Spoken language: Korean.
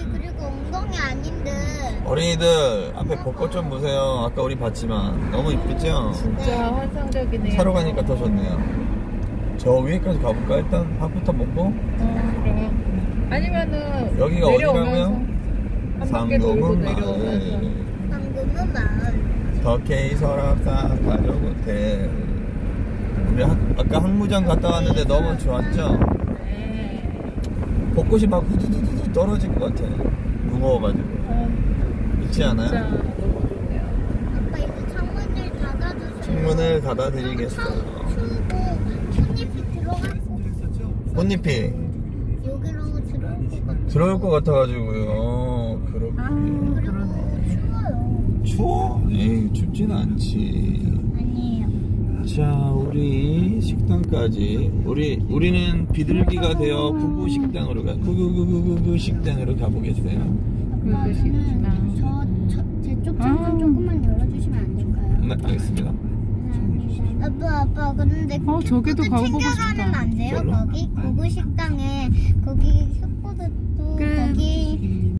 그리고 엉덩이 아닌데. 어린이들 앞에 벚꽃 좀 보세요. 아까 우리 봤지만 너무 이쁘죠? 진짜 환상적이네요. 차로 가니까 더 좋네요. 저 위에까지 가볼까? 일단 밥부터 먹고. 그래. 아니면은 여기가 어디라고요? 한 바퀴 돌고 상금은 내려오면서. 마을, 방금은 마을. 덕케이 설악산 가족 호텔. 우리 아까 항무장 갔다 왔는데 너무 좋았죠? 네. 벚꽃이 막 후두두두 떨어질 것 같아. 무거워가지고. 있지 않아요? 진짜 너무 좋네요. 아빠 이거 창문을 닫아주세요. 창문을 닫아드리겠어요. 추우고 찻잎이 들어갔고 꽃잎이 여기로 들어올 것 같아. 들어올 것 같아가지고요. 그렇게. 추워요. 추워? 에이, 춥진 않지. 아니에요. 자, 우리 식당까지. 우리는 비둘기가 되어 구구 식당으로 구구 식당으로 가보겠어요. 아빠 저는 제쪽 창문 조금만 열어주시면 안 될까요? 네, 알겠습니다. 아빠 근데 저기도 가보고 챙겨가면 싶다. 안 돼요? 별로? 거기 구구 식당에 거기 슈퍼드도